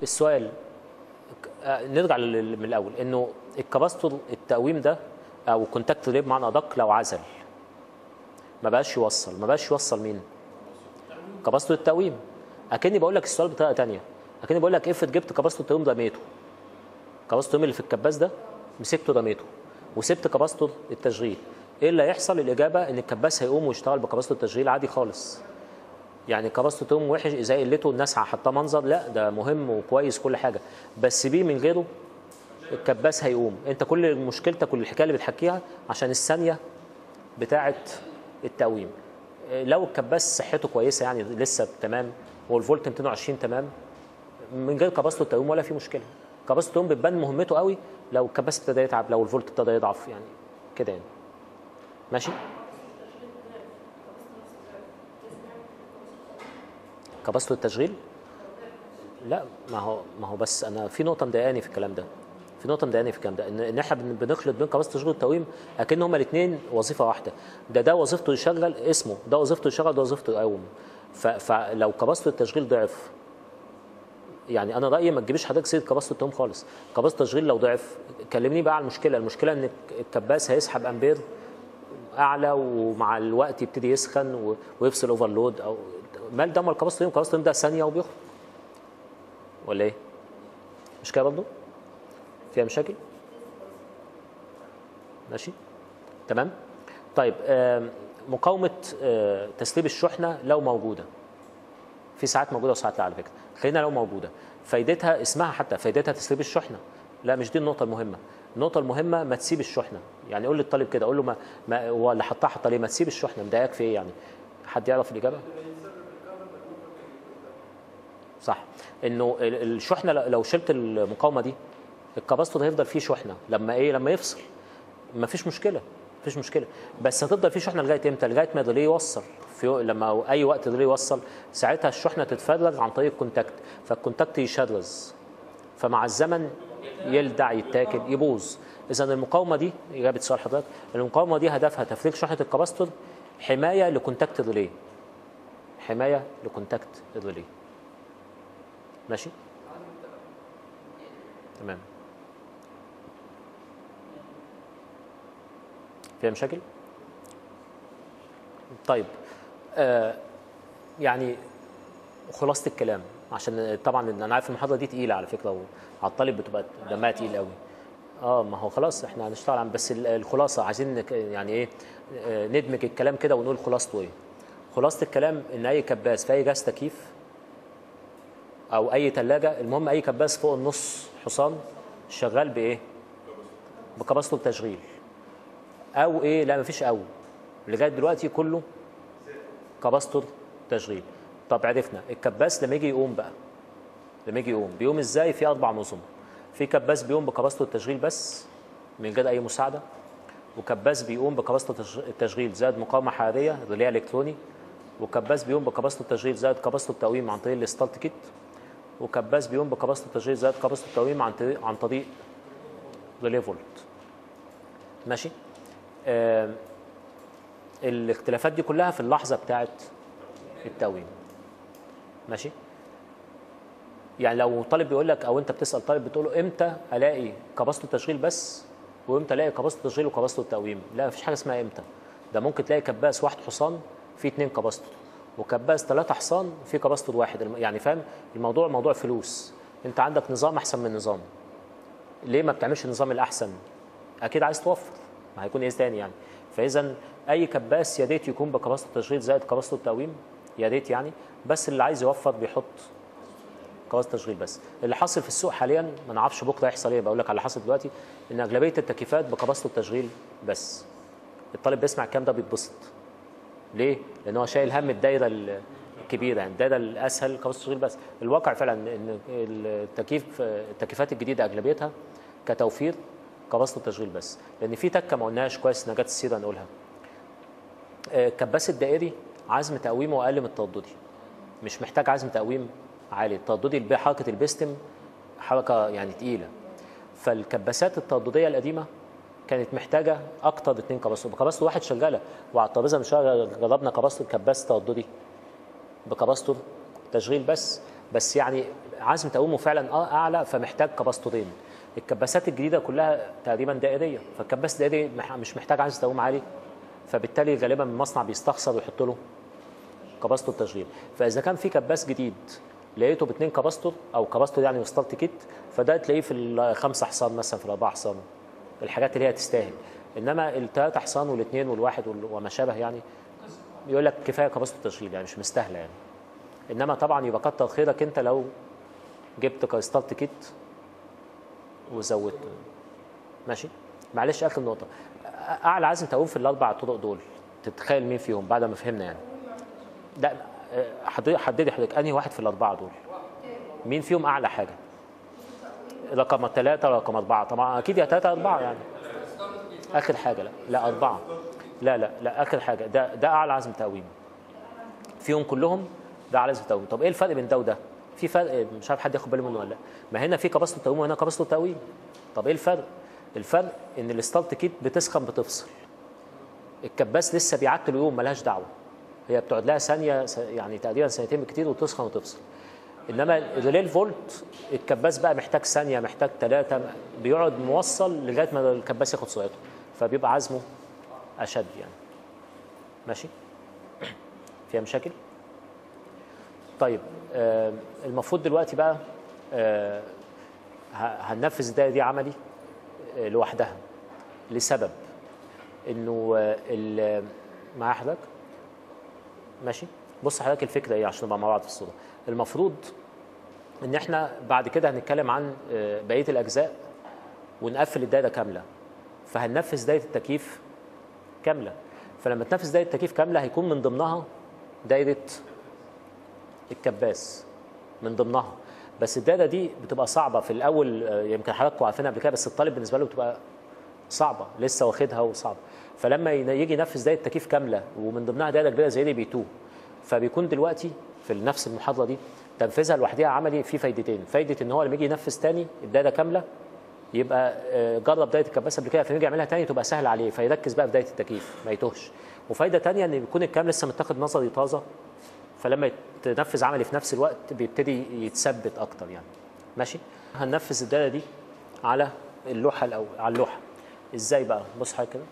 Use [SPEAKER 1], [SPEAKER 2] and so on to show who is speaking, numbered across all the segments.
[SPEAKER 1] السؤال نرجع من الاول، انه الكباستور التقويم ده او كونتاكت ريلي بمعنى ادق لو عزل ما بقاش يوصل مين؟ كباستور التقويم. اكني بقول لك السؤال بطريقه ثانيه، اكني بقول لك افرض جبت كباستور التقويم رميته، كباستور التقويم اللي في الكباس ده مسكته رميته وسبت كباستور التشغيل، ايه اللي هيحصل؟ الاجابه ان الكباس هيقوم ويشتغل بكباستور التشغيل عادي خالص. يعني كباستور التقويم وحش اذا قلته الناس حاطاه منظر، لا ده مهم وكويس كل حاجه، بس بيه من غيره الكباس هيقوم. انت كل مشكلتك كل الحكايه اللي بتحكيها عشان الثانيه بتاعه التقويم. لو الكباس صحته كويسه يعني لسه تمام والفولت 220 تمام، من غير كباستور التقويم ولا في مشكله. كباستور التقويم بتبان مهمته قوي لو الكباس ابتدى يتعب، لو الفولت ابتدى يضعف يعني كده يعني. ماشي؟ كباستور التشغيل؟ لا ما هو بس انا في نقطه مضايقاني في الكلام ده. ان احنا بنخلط بين كباستور التشغيل والتقويم اكن هما الاثنين وظيفه واحده. ده وظيفته يشغل اسمه، ده وظيفته يشغل، ده وظيفته يقوم. فلو كباستور التشغيل ضعف، يعني انا رايي ما تجيبيش حضرتك سيره كباستور التقويم خالص. كباستور التشغيل لو ضعف كلمني بقى على المشكله ان الكباس هيسحب امبير اعلى ومع الوقت يبتدي يسخن ويفصل اوفرلود، او مال ده. الكباستور التقويم ده ثانيه وبيخرج، ولا ايه؟ مش كده برضه؟ فيها مشاكل؟ ماشي؟ تمام؟ طيب مقاومة تسريب الشحنة لو موجودة، في ساعات موجودة وساعات لا على فكرة، خلينا لو موجودة، فايدتها اسمها حتى فايدتها تسريب الشحنة. لا مش دي النقطة المهمة، النقطة المهمة ما تسيب الشحنة. يعني قول للطالب كده، قول له ما هو اللي حطها ليه؟ ما تسيب الشحنة، مضايقك في ايه يعني؟ حد يعرف الإجابة؟ صح، انه الشحنة لو شلت المقاومة دي الكباستور هيفضل فيه شحنة لما ايه؟ لما يفصل. ما فيش مشكله، بس هتفضل في شحنه لغايه امتى؟ لغايه ما الريلي يوصل. لما اي وقت الريلي يوصل ساعتها الشحنه تتفرغ عن طريق الكونتاكت، فالكونتاكت يشرز، فمع الزمن يلدع يتاكل يبوظ. اذا المقاومه دي، اجابه سؤال حضرتك، المقاومه دي هدفها تفريغ شحنه الكباستور، حمايه لكونتاكت الريلي، ماشي؟ تمام. فيها مشاكل؟ طيب يعني خلاصة الكلام، عشان طبعا انا عارف المحاضرة دي تقيلة على فكرة وعلى الطالب بتبقى دمها تقيل قوي. ما هو خلاص احنا هنشتغل عن بس الخلاصة، عايزين يعني ايه ندمج الكلام كده ونقول خلاصته ايه. خلاصة الكلام ان اي كباس في اي جهاز تكييف او اي ثلاجة، المهم اي كباس فوق النص حصان شغال بايه؟ بكباستور تشغيل او ايه؟ لا مفيش او، لغايه دلوقتي كله كباستور تشغيل. طب عرفنا الكباس لما يجي يقوم بقى، بيقوم ازاي؟ في 4 نظم. في كباس بيقوم بكباستور التشغيل بس من غير اي مساعده، وكباس بيقوم بكباستور التشغيل زائد مقاومه حراريه ريلي الكتروني، وكباس بيقوم بكباستور التشغيل زائد كباستور التقويم عن طريق الستارت كيت، وكباس بيقوم بكباستور التشغيل زائد كباستور التقويم عن طريق ريلي فولت. ماشي؟ الاختلافات دي كلها في اللحظه بتاعه التقويم. ماشي؟ يعني لو طالب بيقول لك او انت بتسال طالب بتقول له امتى الاقي كباستور تشغيل بس وامتى الاقي كباستور تشغيل وكباستور تقويم؟ لا مفيش حاجه اسمها امتى. ده ممكن تلاقي كباس 1 حصان فيه 2 كباستور، وكباس 3 حصان فيه كباستور واحد. يعني فاهم الموضوع؟ موضوع فلوس. انت عندك نظام احسن من نظام، ليه ما بتعملش النظام الاحسن؟ اكيد عايز توفر، ما هيكون ايه تاني يعني؟ فاذا اي كباس يا ريت يكون بكباستور تشغيل زائد كباستور تقويم، يا ريت يعني، بس اللي عايز يوفر بيحط كباستور تشغيل بس. اللي حاصل في السوق حاليا ما نعرفش بكره يحصل ايه، بقول لك على اللي حاصل دلوقتي ان اغلبيه التكييفات بكباستور تشغيل بس. الطالب بيسمع الكلام ده بيتبسط. ليه؟ لان هو شايل هم الدايره الكبيره، يعني الدايره الاسهل كباستور تشغيل بس. الواقع فعلا ان التكييفات الجديده اغلبيتها كتوفير كباستور تشغيل بس، لان في تكه ما قلناهاش كويس، نجات السيره نقولها. الكباس الدائري عزم تقويمه اقل من الترددي، مش محتاج عزم تقويم عالي. الترددي بحركه البستم حركه يعني تقيله، فالكباسات التردديه القديمه كانت محتاجه اكتر 2 كباستور، بكباستور واحد شغاله. وعلى الترابيزه مش جربنا كباستور كباس ترددي بكباستور تشغيل بس يعني عزم تقويمه فعلا اعلى فمحتاج كباستورين. الكباسات الجديده كلها تقريبا دائريه، فالكباس دائري مش محتاج عزم تقويم عالي، فبالتالي غالبا المصنع بيستخسر ويحط له كباستور تشغيل. فاذا كان في كباس جديد لقيته باثنين كباستور او كباستور يعني وستارت كيت، فده تلاقيه في الخمسه حصان مثلا، في الاربعه حصان، الحاجات اللي هي تستاهل. انما الثلاثه حصان والاثنين والواحد وما شابه يعني يقول لك كفايه كباستور تشغيل، يعني مش مستاهله يعني. انما طبعا يبقى كتر خيرك انت لو جبت ستارت كيت وزودت. ماشي. معلش اخر نقطه، اعلى عزم تقويم في الاربع طرق دول تتخيل مين فيهم بعد ما فهمنا يعني؟ لا حددي حضرتك انهي واحد في الاربعه دول، مين فيهم اعلى حاجه؟ رقم 3 رقم 4؟ طبعا اكيد يا 3 4 يعني. اخر حاجه لا 4. لا اخر حاجه ده اعلى عزم تقويم فيهم كلهم، ده اعلى عزم تقويم. طب ايه الفرق بين ده وده؟ في فرق مش عارف حد ياخد باله منه ولا لا. ما هنا في كباستور تقويم وهنا كباستور تقويم. طب ايه الفرق؟ الفرق ان الستارت كيت بتسخن بتفصل، الكباس لسه بيعتل يوم ملهاش دعوه، هي بتقعد لها ثانيه يعني تقريبا ثانيتين بالكتير وتسخن وتفصل. انما الريلي فولت الكباس بقى محتاج ثانيه، محتاج 3، بيقعد موصل لغايه ما الكباس ياخد سرعته، فبيبقى عزمه اشد يعني. ماشي؟ فيها مشاكل؟ طيب المفروض دلوقتي بقى هننفذ الدايره دي عملي لوحدها لسبب انه معايا حضرتك؟ ماشي؟ بص حضرتك الفكره ايه عشان نبقى مع بعض في الصوره. المفروض ان احنا بعد كده هنتكلم عن بقيه الاجزاء ونقفل الدايره كامله، فهننفذ دايره التكييف كامله. فلما تنفذ دايره التكييف كامله هيكون من ضمنها دايره الكباس من ضمنها. بس الدايره دي بتبقى صعبه في الاول، يمكن حضراتكم عارفينها قبل كده، بس الطالب بالنسبه له بتبقى صعبه لسه واخدها وصعبه. فلما يجي ينفذ دايره التكييف كامله ومن ضمنها دايره كبيره زي دي بي 2، فبيكون دلوقتي في نفس المحاضره دي تنفيذها لوحدها عملي في فايدتين. فايده ان هو لما يجي ينفذ تاني الدايره كامله يبقى جرب دايره الكباس قبل كده، فيجي يعملها تاني تبقى سهل عليه، فيركز بقى في دايره التكييف ما يتوهش. وفايده تانيه ان بيكون الكلام لسه متاخد نظري طازه، فلما تنفذ عملي في نفس الوقت بيبتدي يتثبت اكتر يعني. ماشي؟ هننفذ الدايره دي على اللوحه الاول، على اللوحه. ازاي بقى؟ بص حضرتك كده.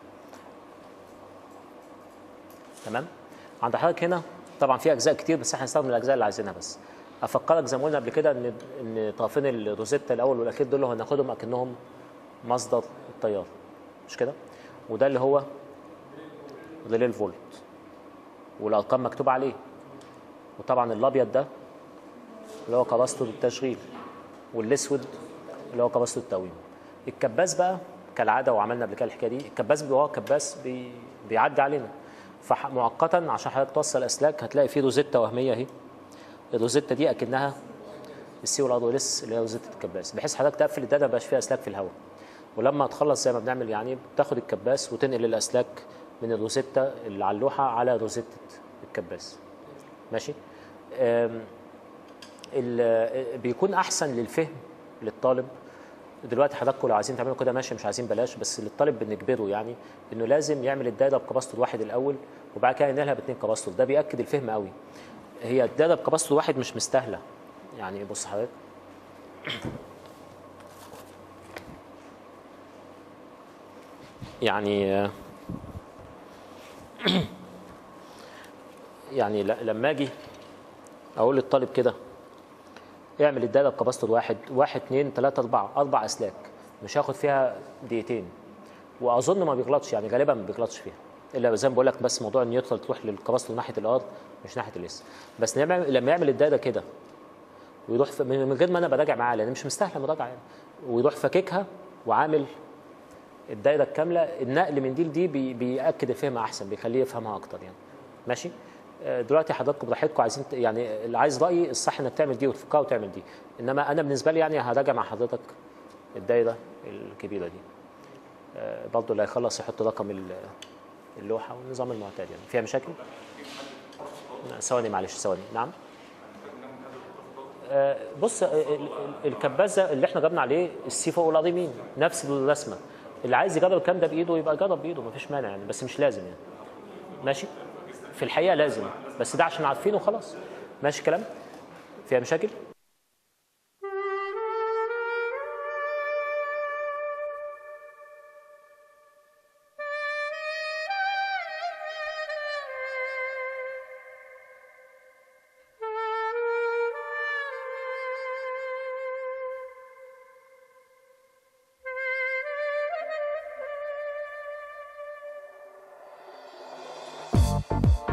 [SPEAKER 1] تمام؟ عند حضرتك هنا طبعا في اجزاء كتير بس احنا هنستخدم الاجزاء اللي عايزينها بس. افكرك زي ما قلنا قبل كده ان طرفين الروزيتا الاول والاخير دول هناخدهم اكنهم مصدر التيار، مش كده؟ وده اللي هو ريلي الفولت والارقام مكتوبه عليه. وطبعا الابيض ده اللي هو كباستور التشغيل، والاسود اللي هو كباستور التقويم. الكباس بقى كالعاده وعملنا قبل كده الحكايه دي، الكباس هو كباس بيعدي علينا. فمؤقتا عشان حضرتك توصل اسلاك هتلاقي فيه روزيتا وهميه اهي. الروزيتا دي اكنها السي والار والاس اللي هي روزيتا الكباس، بحيث حضرتك تقفل الداتا ما يبقاش فيها اسلاك في الهواء. ولما تخلص زي ما بنعمل يعني بتاخد الكباس وتنقل الاسلاك من الروزيتا اللي على اللوحه على روزيتا الكباس. ماشي؟ بيكون احسن للفهم للطالب. دلوقتي حضراتكم لو عايزين تعملوا كده ماشي، مش عايزين بلاش، بس للطالب بنجبره يعني انه لازم يعمل الدايره بكباستور واحد الاول وبعد كده ينقلها باثنين كباستور. ده بياكد الفهم قوي. هي الدايره بكباستور واحد مش مستاهله يعني. بص حضرتك يعني يعني لما اجي اقول للطالب كده اعمل الدايره بكباستور واحد 2 3 4 4 اسلاك، مش هاخد فيها دقيقتين، واظن ما بيغلطش يعني، غالبا ما بيغلطش فيها الا زي ما بقول لك، بس موضوع النيوترال تروح للكباستور ناحيه الار مش ناحيه الاس. بس لما يعمل الدايره كده ويروح من غير ما انا براجع معاه لان مش مستاهله مراجعه يعني، ويروح فاككها وعامل الدايره الكامله، النقل من دي لدي بياكد الفهم احسن، بيخليه يفهمها اكتر يعني. ماشي؟ دلوقتي حضراتكم براحتكم عايزين يعني اللي عايز رايي الصح انك تعمل دي وتفكها وتعمل دي، انما انا بالنسبه لي يعني هراجع مع حضرتك الدايره الكبيره دي. برضه اللي هيخلص يحط رقم اللوحه والنظام المعتاد يعني. فيها مشاكل؟ ثواني معلش ثواني. نعم؟ بص الكباس اللي احنا جبنا عليه السي فوق والار يمين نفس الرسمه، اللي عايز يجرب الكلام ده بايده يبقى يجرب بايده مفيش مانع يعني، بس مش لازم يعني. ماشي؟ في الحقيقه لازم، بس ده عشان عارفينه وخلاص. ماشي كلام؟ فيها مشاكل؟
[SPEAKER 2] السلامه.